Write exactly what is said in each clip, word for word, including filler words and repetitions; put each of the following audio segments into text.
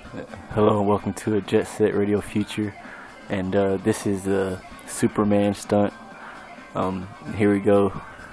Hello and welcome to a Jet Set Radio Future, and uh, this is the Superman stunt. Um, here we go.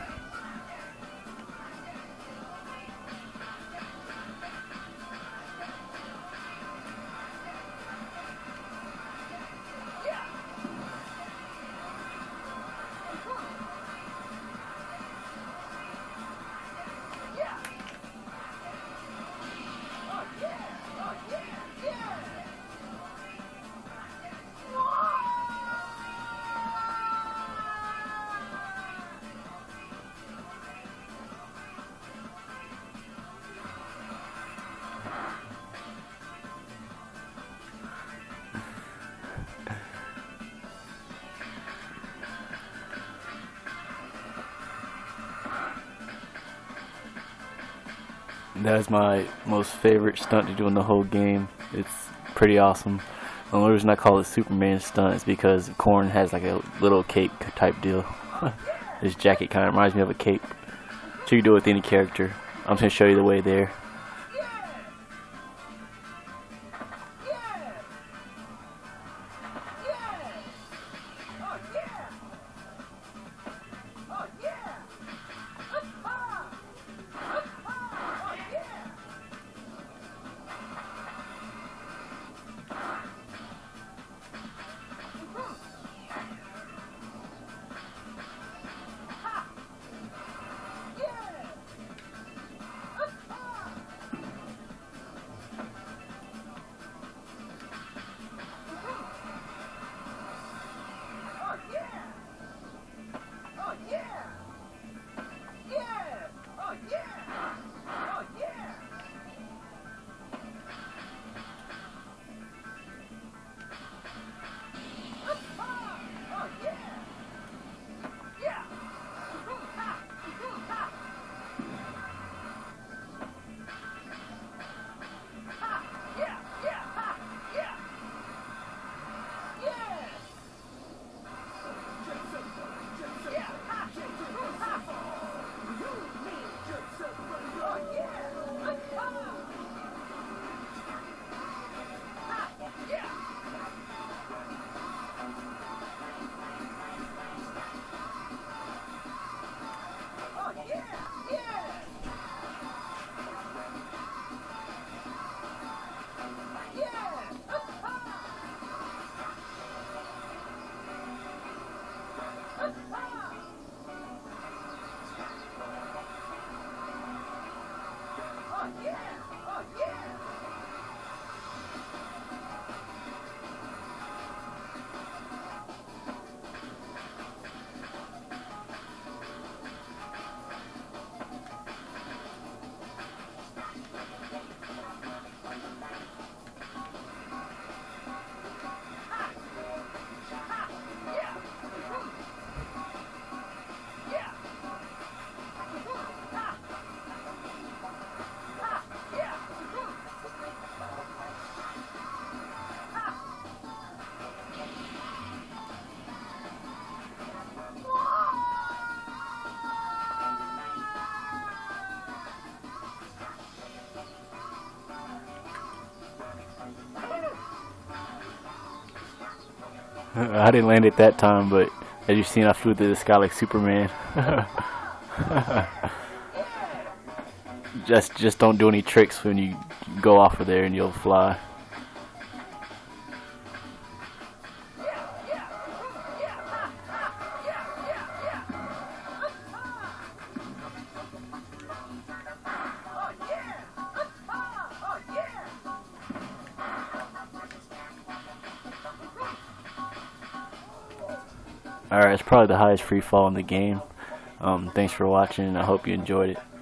That is my most favorite stunt to do in the whole game. It's pretty awesome. The only reason I call it Superman stunt is because Korn has like a little cape type deal. His jacket kind of reminds me of a cape. So you can do it with any character. I'm just going to show you the way there. I didn't land it that time, but as you've seen, I flew through the sky like Superman. just, just don't do any tricks when you go off of there, and you'll fly. Alright, it's probably the highest free fall in the game. Um, thanks for watching, and I hope you enjoyed it.